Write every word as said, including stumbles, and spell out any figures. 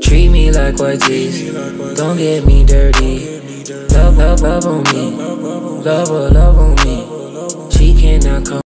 treat me like white tees. Don't get me dirty. Love, love, love on me. Love, love on me. She cannot come.